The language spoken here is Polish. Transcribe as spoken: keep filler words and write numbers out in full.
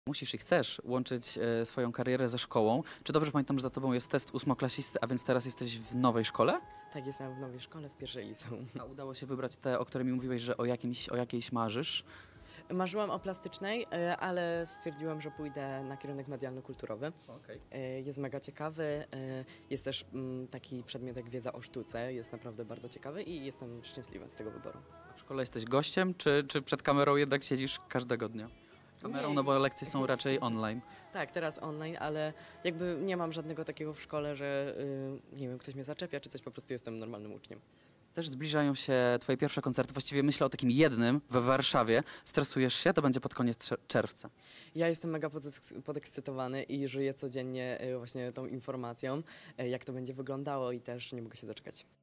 Musisz i chcesz łączyć e, swoją karierę ze szkołą. Czy dobrze pamiętam, że za tobą jest test ósmoklasisty, a więc teraz jesteś w nowej szkole? Tak, jestem w nowej szkole, w pierwszej liceum. A udało się wybrać te, o której mi mówiłeś, że o, jakimś, o jakiejś marzysz? Marzyłam o plastycznej, e, ale stwierdziłam, że pójdę na kierunek medialno-kulturowy. Okay. E, Jest mega ciekawy, e, jest też mm, taki przedmiot jak wiedza o sztuce, jest naprawdę bardzo ciekawy i jestem szczęśliwa z tego wyboru. W szkole jesteś gościem, czy, czy przed kamerą jednak siedzisz każdego dnia? Kamerą, Nie. no bo lekcje są raczej online. Tak, teraz online, ale jakby nie mam żadnego takiego w szkole, że y, nie wiem, ktoś mnie zaczepia czy coś, po prostu jestem normalnym uczniem. Też zbliżają się twoje pierwsze koncerty, właściwie myślę o takim jednym we Warszawie. Stresujesz się? To będzie pod koniec czer- czerwca. Ja jestem mega podeks- podekscytowany i żyję codziennie y, właśnie tą informacją, y, jak to będzie wyglądało i też nie mogę się doczekać.